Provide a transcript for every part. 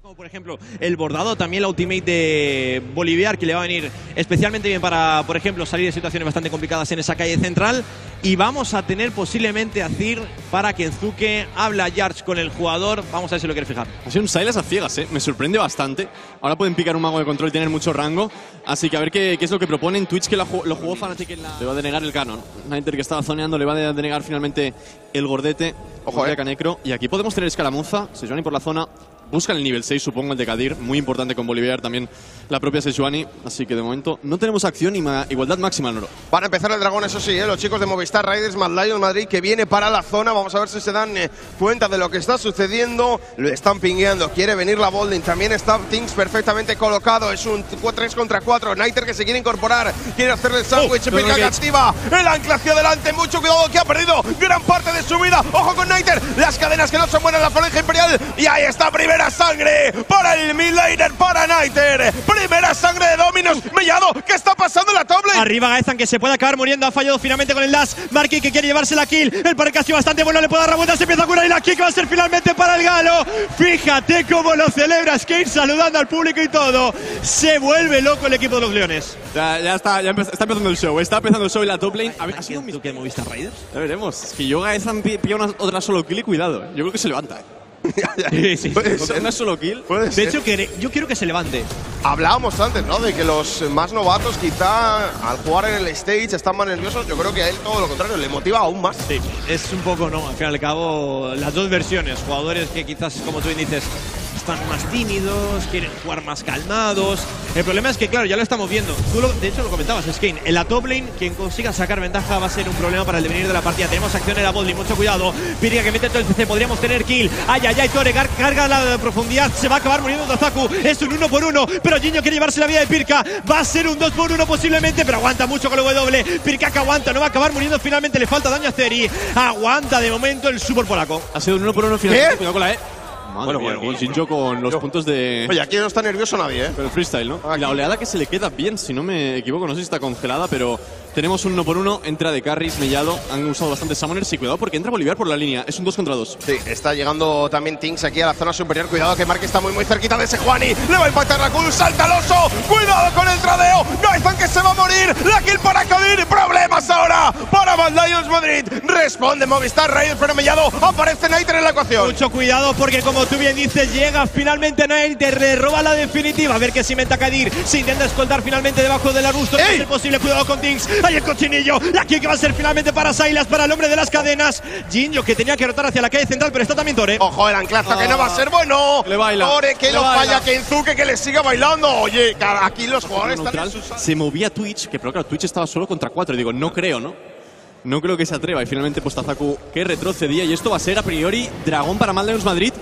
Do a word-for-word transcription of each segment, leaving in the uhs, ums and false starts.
Por ejemplo, el bordado, también la ultimate de Boliviar, que le va a venir especialmente bien para, por ejemplo, salir de situaciones bastante complicadas en esa calle central. Y vamos a tener posiblemente a Zir para que Enzuke habla Yarch con el jugador. Vamos a ver si lo quiere fijar. Ha sido un Silas a ciegas, ¿eh? Me sorprende bastante. Ahora pueden picar un mago de control y tener mucho rango. Así que a ver qué, qué es lo que proponen. Twitch, que la, lo jugó Fnatic en la... Le va a denegar el canon. Niter, que estaba zoneando, le va a denegar finalmente el gordete. Ojo, eh. Canecro. Y aquí podemos tener escaramuza. Sejuani por la zona. Buscan el nivel seis, supongo, el de Kadir. Muy importante con Boliviar también la propia Sejuani. Así que de momento no tenemos acción y ma igualdad máxima en oro. Van a empezar el dragón, eso sí, ¿eh? Los chicos de Movistar Riders, Mad Lions Madrid, que viene para la zona. Vamos a ver si se dan eh, cuenta de lo que está sucediendo. Lo están pingueando. Quiere venir la Bolding. También está Tinks perfectamente colocado. Es un tres contra cuatro. Niter, que se quiere incorporar. Quiere hacerle el sándwich. Oh, Pirca que activa el ancla hacia adelante. Mucho cuidado, que ha perdido gran parte de su vida. Ojo con Niter. Las cadenas que no se mueren, la falange imperial. Y ahí está, primera sangre para el midlaner, para Niter. Primera sangre de Dominos. Mellado, ¿qué está pasando en la top lane? Arriba Gaezan, que se puede acabar muriendo. Ha fallado finalmente con el dash. Marky, que quiere llevarse la kill. El parque ha sido bastante bueno. Le puede dar la vuelta. Se empieza a curar. Y la kick va a ser finalmente para el Galo. Fíjate cómo lo celebra Skate, saludando al público y todo. Se vuelve loco el equipo de los Leones. Ya, ya está, ya está empezando el show. Está empezando el show en la top lane. A ver, ha sido ¿Tú que Movistar Raiders? Ya veremos. Es que yo Gaezan pilla una otra solo kill y cuidado. Yo creo que se levanta. ¿eh? Sí, sí. Puede Con ser. una solo kill. Puede De ser. hecho, que yo quiero que se levante. Hablábamos antes, ¿no? De que los más novatos quizá al jugar en el stage están más nerviosos. Yo creo que a él todo lo contrario, le motiva aún más. Sí, es un poco, ¿no? Al fin y al cabo, las dos versiones. Jugadores que quizás, como tú bien dices, están más tímidos, quieren jugar más calmados. El problema es que, claro, ya lo estamos viendo. Tú, lo, de hecho, lo comentabas, Skane. En la top lane, quien consiga sacar ventaja va a ser un problema para el devenir de la partida. Tenemos acción en la botlane, mucho cuidado. Pirga que mete todo el C C, podríamos tener kill. Ay, ay, ay, Tore, car carga la profundidad. Se va a acabar muriendo Tazaku. Es un uno por uno, pero Jinjo quiere llevarse la vida de Pirka. Va a ser un dos por uno posiblemente, pero aguanta mucho con el W. Pirka que aguanta, no va a acabar muriendo finalmente. Le falta daño a Zeri. Aguanta de momento el super polaco. Ha sido un uno por uno finalmente. ¿Qué? Cuidado con la E. Madre Bueno, mía, bueno, el Jinjo con los yo. puntos de... Oye, aquí no está nervioso nadie, ¿eh? Pero el freestyle, ¿no? Aquí. Y la oleada que se le queda bien, si no me equivoco, no sé si está congelada, pero tenemos un uno por uno, entra de carries, Mellado, han usado bastante summoners y cuidado porque entra Boliviar por la línea, es un dos contra dos. Sí, está llegando también Tinks aquí a la zona superior. Cuidado que Mark está muy muy cerquita de Sejuani. Le va a impactar la Q, salta al oso. Cuidado con el tradeo. Gaizan que se va a morir. La kill para Kadir. Problemas ahora para Mad Lions Madrid. Responde Movistar Raiders, pero Mellado aparece Niter en la ecuación. Mucho cuidado porque, como tú bien dices, llega finalmente Niter, le roba la definitiva. A ver qué se inventa Kadir. Se intenta escoltar finalmente debajo del arbusto. No es posible. Cuidado con Tinks. Ahí el cochinillo. La kill que va a ser finalmente para Silas, para el hombre de las cadenas. Jinjo, que tenía que rotar hacia la calle central, pero está también Tore. Ojo, el anclazo que no va a ser bueno. Le baila. Tore que Le lo baila. falla, que Enzuke que le siga bailando. Oye, aquí los jugadores están en Neutral, sus... se movía Twitch, que pero claro, Twitch estaba solo contra cuatro. Y digo, no creo, ¿no? No creo que se atreva. Y finalmente, pues Tazaku que retrocedía. Y esto va a ser a priori dragón para Mad Lions Madrid.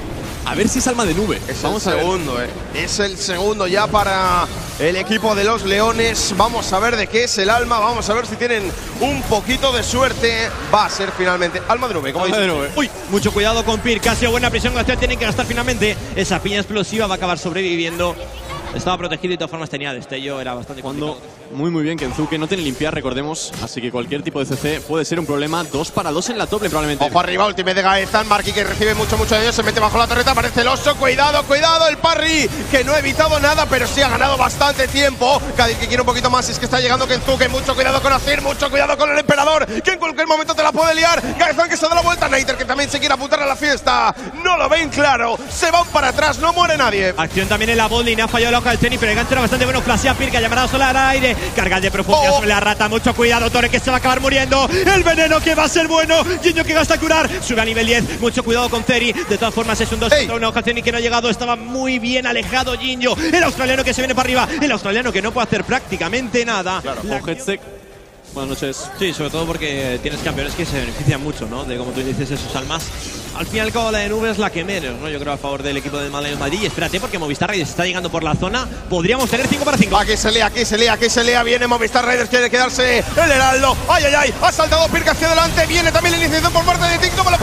A ver si es alma de nube. Es Vamos el a ver. segundo, eh. Es el segundo ya para el equipo de los Leones. Vamos a ver de qué es el alma. Vamos a ver si tienen un poquito de suerte. Va a ser finalmente alma de nube, como Alma de dice. nube. Uy, mucho cuidado con Pir. Casi a buena presión glacial. Tienen que gastar finalmente esa piña explosiva. Va a acabar sobreviviendo. Estaba protegido y de todas formas tenía destello. Era bastante Cuando complicado. muy muy bien que Enzuke no tiene limpiar, recordemos. Así que cualquier tipo de C C puede ser un problema. Dos para dos en la top lane probablemente. Ojo arriba, ultimate de Gaezan. Marky que recibe mucho, mucho de ellos. Se mete bajo la torreta. Aparece el oso. Cuidado, cuidado. El parry que no ha evitado nada, pero sí ha ganado bastante tiempo. Kadir que quiere un poquito más. Es que está llegando Kenzuke. Mucho cuidado con Azir. Mucho cuidado con el emperador, que en cualquier momento te la puede liar. Gaezan que se da la vuelta. Niter que también se quiere apuntar a la fiesta. No lo ven claro. Se van para atrás. No muere nadie. Acción también en la botlane. Ha fallado la hoja del tenis, pero el gancho era bastante bueno. Flashea Pirka, llamará solar al aire. Carga de profundidad Oh. sobre la rata. Mucho cuidado, Tore, que se va a acabar muriendo. El veneno que va a ser bueno. Jinjo que gasta a curar. Sube a nivel diez. Mucho cuidado con Zeri. De todas formas, es un dos contra uno. Hoja del tenis que no ha llegado. Estaba muy bien alejado Jinjo. El australiano que se viene para arriba. El australiano que no puede hacer prácticamente nada. Claro, La con Headset. Buenas noches. Sí, sobre todo porque tienes campeones que se benefician mucho, ¿no? De, como tú dices, esos almas. Al fin y al cabo, la de nube es la que menos, ¿no? Yo creo a favor del equipo de Mad Lions Madrid. Y espérate, porque Movistar Raiders está llegando por la zona. Podríamos tener cinco para cinco. Aquí se lea, aquí se lea, aquí se lea. Viene Movistar Raiders, quiere quedarse el heraldo. Ay, ay, ay. Ha saltado Pirka hacia adelante. Viene también la iniciación por parte de Tinks. No me lo puede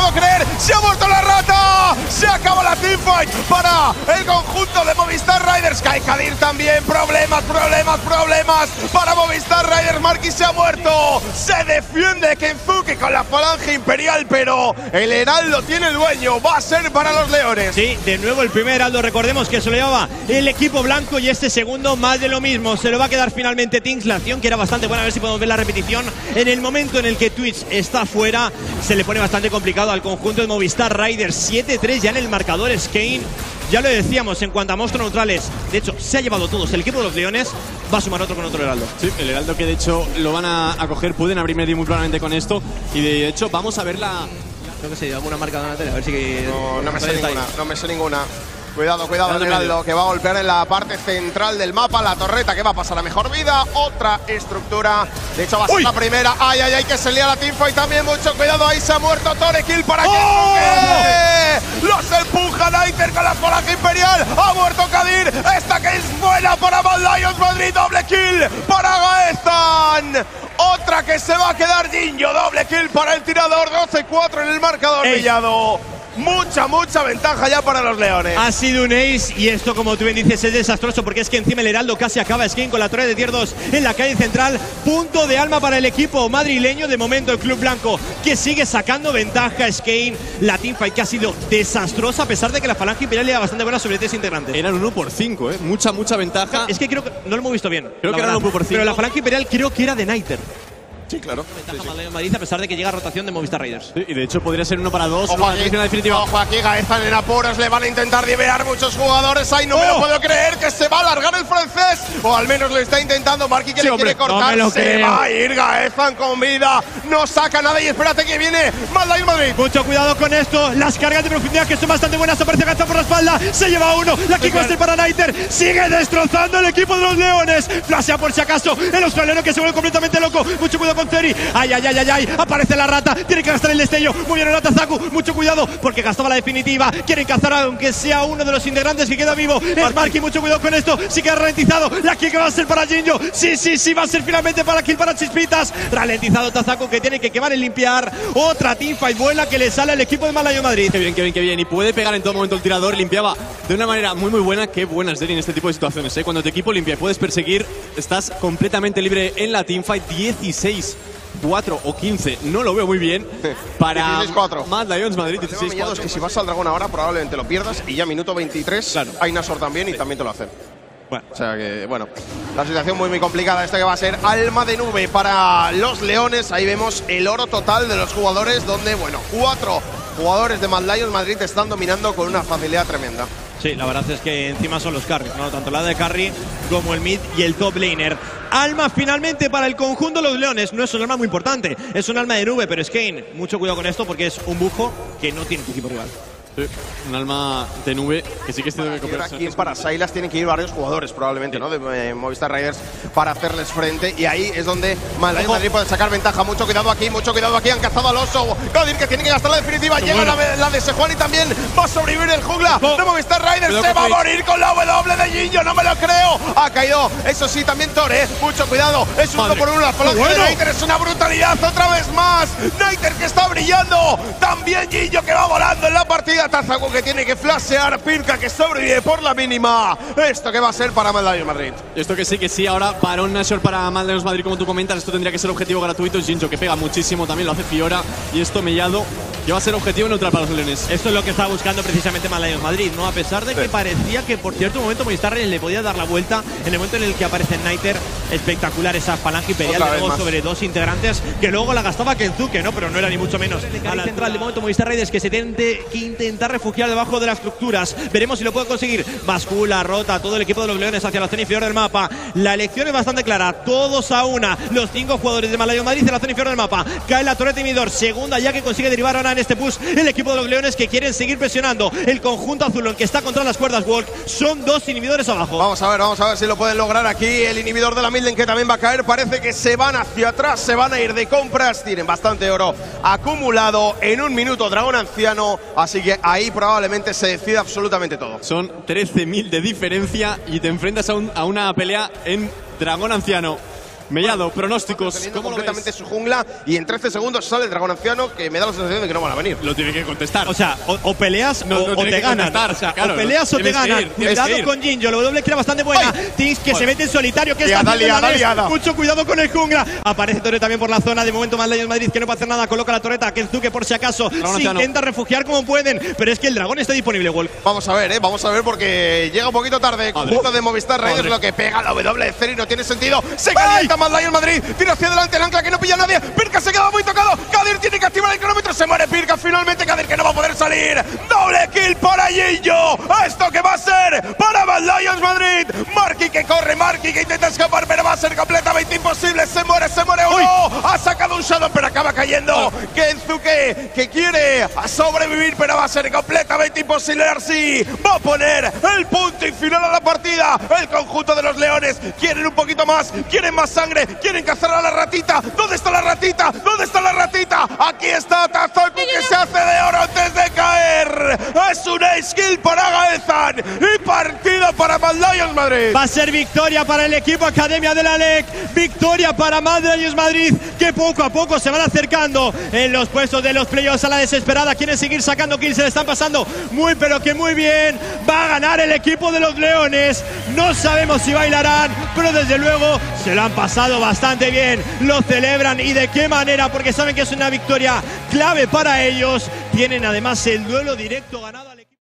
puedo creer. Se ha muerto la rata. Se acaba la teamfight para el conjunto de Movistar Riders. Cae Kadir también. Problemas, problemas, problemas para Movistar Riders. Marquis se ha muerto. Se defiende Kenzuki con la falange imperial, pero el heraldo tiene el dueño. Va a ser para los leones. Sí, de nuevo el primer heraldo. Recordemos que se lo llevaba el equipo blanco y este segundo más de lo mismo. Se lo va a quedar finalmente Tinks. La acción que era bastante buena. A ver si podemos ver la repetición. En el momento en el que Twitch está fuera, se le pone bastante complicado al conjunto de Movistar Riders. siete tres ya en el marcador. Skane, ya lo decíamos en cuanto a monstruos neutrales. De hecho, se ha llevado todos. El equipo de los leones va a sumar otro con otro heraldo. Sí, el heraldo que de hecho lo van a, a coger. Pueden abrir medio muy probablemente con esto. Y de hecho, vamos a ver la. Creo que se lleva una marca de una tele. A ver si que. No, no me sé ninguna. No me sé ninguna. Cuidado, cuidado, el heraldo que va a golpear en la parte central del mapa. La torreta que va a pasar a mejor vida. Otra estructura. De hecho, va a ser ¡Uy! La primera. Ay, ay, ay, que se lía la teamfight también. Mucho cuidado. Ahí se ha muerto Tore. Kill para ¡Oh! que los empuja Naiter con la falange imperial. Ha muerto Kadir. Esta que es buena para Mad Lions Madrid. Doble kill para Gaeztan. Otra que se va a quedar Jinjo. Doble kill para el tirador. doce cuatro en el marcador pillado. Mucha, mucha ventaja ya para los leones. Ha sido un ace y esto, como tú bien dices, es desastroso porque es que encima el heraldo casi acaba Skane con la torre de tier dos en la calle central. Punto de alma para el equipo madrileño. De momento el club blanco que sigue sacando ventaja. Skane, la teamfight que ha sido desastrosa a pesar de que la falange imperial era bastante buena sobre tres integrantes. Eran uno por cinco, ¿eh? Mucha, mucha ventaja. Es que creo que no lo hemos visto bien. Creo que era uno por cinco. Pero la falange imperial creo que era de Naiter. Sí, claro. Ventaja sí, sí. Madrid a pesar de que llega rotación de Movistar Raiders. Sí, y de hecho podría ser uno para dos. Ojo aquí, definitiva. Ojo aquí, Gaeztan en apuros. Le van a intentar divear muchos jugadores. Ay, no oh. me lo puedo creer que se va a alargar el francés. O al menos lo está intentando. Marquis que sí, le hombre, quiere cortar. No se creo. va a ir Gaeztan con vida. No saca nada y espérate que viene Mad Lions Madrid. Mucho cuidado con esto. Las cargas de profundidad que son bastante buenas. Aparece Gaeztan por la espalda. Se lleva uno. La kick va a ser para Naiter. Sigue destrozando el equipo de los leones. Flashea por si acaso. El australiano que se vuelve completamente loco. Mucho cuidado con Ceri. Ay, ay, ay, ay, ay, aparece la rata, tiene que gastar el destello, muy bien el Tazaku, mucho cuidado porque gastaba la definitiva, quieren cazar aunque sea uno de los integrantes que queda vivo, es Marquis, mucho cuidado con esto, sí que ha ralentizado, la kill que va a ser para Jinjo, sí, sí, sí, va a ser finalmente para kill para Chispitas, ralentizado Tazaku que tiene que quemar y limpiar, otra teamfight buena que le sale al equipo de Mad Lions Madrid. Qué bien, qué bien, qué bien, y puede pegar en todo momento el tirador, limpiaba de una manera muy muy buena, qué buena es Derry en este tipo de situaciones, ¿eh? Cuando tu equipo limpia y puedes perseguir, estás completamente libre en la teamfight. Dieciséis cuatro o quince, no lo veo muy bien para Mad Lions Madrid. dieciséis cuatro. Es que si vas al dragón ahora probablemente lo pierdas y ya minuto veintitrés claro. Hay Nashor también y sí. también te lo hacen. Bueno. O sea que, bueno, la situación muy muy complicada. Esta que va a ser alma de nube para los leones. Ahí vemos el oro total de los jugadores donde, bueno, cuatro jugadores de Mad Lions Madrid están dominando con una facilidad tremenda. Sí, la verdad es que encima son los carries, ¿no? Tanto la de carry como el mid y el top laner. Alma finalmente para el conjunto de los leones. No es un alma muy importante, es un alma de nube, pero Skane, mucho cuidado con esto porque es un bujo que no tiene tu equipo rival. Sí, un alma de nube que sí que tiene que copiar. Aquí para Sylas tienen que ir varios jugadores probablemente, sí. ¿no? De eh, Movistar Riders para hacerles frente y ahí es donde Mad Lions Madrid puede sacar ventaja. Mucho cuidado aquí, mucho cuidado aquí. Han cazado al oso. Kadir que tiene que gastar la definitiva. Llega bueno. la, la de Sejuani también. Va a sobrevivir el jungla oh. de Movistar Riders. Cuidado se va a morir con la W de Jinjo. No me lo creo. Ha caído. Eso sí, también Tore. ¿eh? Mucho cuidado. Es uno por uno. La falange bueno. de Naiter es una brutalidad. Otra vez más. Naiter que está brillando. También Jinjo que va volando en la partida. Tazaku que tiene que flashear, Pirka que sobrevive por la mínima. Esto que va a ser para Mad Lions Madrid. Esto que sí, que sí, ahora para un Nashor para Mad Lions Madrid, como tú comentas, esto tendría que ser objetivo gratuito. Jinjo que pega muchísimo, también lo hace Fiora. Y esto Mellado que va a ser objetivo neutral para los leones. Esto es lo que estaba buscando precisamente Mad Lions Madrid, ¿no? A pesar de que sí. parecía que por cierto momento Movistar le podía dar la vuelta en el momento en el que aparece Naiter. Espectacular esa falange imperial de nuevo sobre dos integrantes que luego la gastaba Kenzuke, ¿no? Pero no era ni mucho menos. A la central de momento Movistar Raiders que se tiene que intentar refugiar debajo de las estructuras. Veremos si lo puede conseguir. Bascula, rota todo el equipo de los leones hacia la zona inferior del mapa. La elección es bastante clara. Todos a una. Los cinco jugadores de Mad Lions Madrid en la zona inferior del mapa. Cae la torre timidor. Segunda ya que consigue derivar ahora en este push el equipo de los leones que quieren seguir presionando. El conjunto azulón que está contra las cuerdas Walk. Son dos inhibidores abajo. Vamos a ver, vamos a ver si lo pueden lograr aquí. El inhibidor de la Milden que también va a caer. Parece que se van hacia atrás. Se van a ir de compras. Tienen bastante oro acumulado en un minuto. Dragón anciano. Así que ahí probablemente se decide absolutamente todo. Son trece mil de diferencia y te enfrentas a, un, a una pelea en Dragón Anciano. Mellado, pronósticos. Teniendo ¿Cómo lo completamente ves? su jungla y en trece segundos sale el dragón anciano, que me da la sensación de que no van a venir. Lo tiene que contestar. O sea, o, o peleas No, o, no o tiene te que ganan. contestar, O, sea, claro, o peleas o te tienes que ganan. ir, tienes que Cuidado ir. con Jinjo, la W que era bastante buena. ¡Ay! Tings que Joder. se mete en solitario. ¿Qué Liada, está haciendo liada, la Nex? liada. Mucho cuidado con el jungla. Aparece Torre también por la zona. De momento, Mad Lions Madrid que no puede hacer nada. Coloca la torreta. Kenzuke por si acaso. Dragón Se anciano. intenta refugiar como pueden. Pero es que el dragón está disponible, Wolf. Vamos a ver, eh, vamos a ver porque llega un poquito tarde. Conjunto de Movistar Raiders, lo que pega la W de Ceri no tiene sentido. Se calienta Mad Lions Madrid, tira hacia adelante el ancla que no pilla a nadie. Pirka se queda muy tocado. Kadir tiene que activar el cronómetro. Se muere Pirka finalmente. Kadir que no va a poder salir. Doble kill para Jinjo. Esto que va a ser para Mad Lions Madrid. Marky que corre, Marky que intenta escapar, pero va a ser completamente imposible. Se muere, se muere uno. Ha sacado un Shadow, pero acaba cayendo. Kenzuke que quiere sobrevivir, pero va a ser completamente imposible. Arsi va a poner el punto y final a la partida. El conjunto de los leones quieren un poquito más, quieren más sangre, quieren cazar a la ratita. ¿Dónde está la ratita? ¿Dónde está la ratita? Aquí está Tazoku que se hace de oro antes de caer. Es un ace kill para Gaezan y partido para Mad Lions Madrid. Va a ser victoria para el equipo Academia de la L E C. Victoria para Mad Lions Madrid, que poco a poco se van acercando en los puestos de los playoffs a la desesperada. Quieren seguir sacando kills, se le están pasando muy pero que muy bien. Va a ganar el equipo de los Leones. No sabemos si bailarán, pero desde luego se lo han pasado bastante bien. Lo celebran y de qué manera, porque saben que es una victoria clave para ellos. Tienen además el duelo directo ganado.